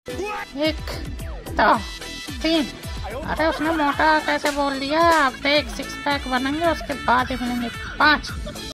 एक दो तीन। अरे उसने मोटा कैसे बोल दिया। अब देख 6 पैक बनेंगे उसके बाद ही मिलेंगे 5।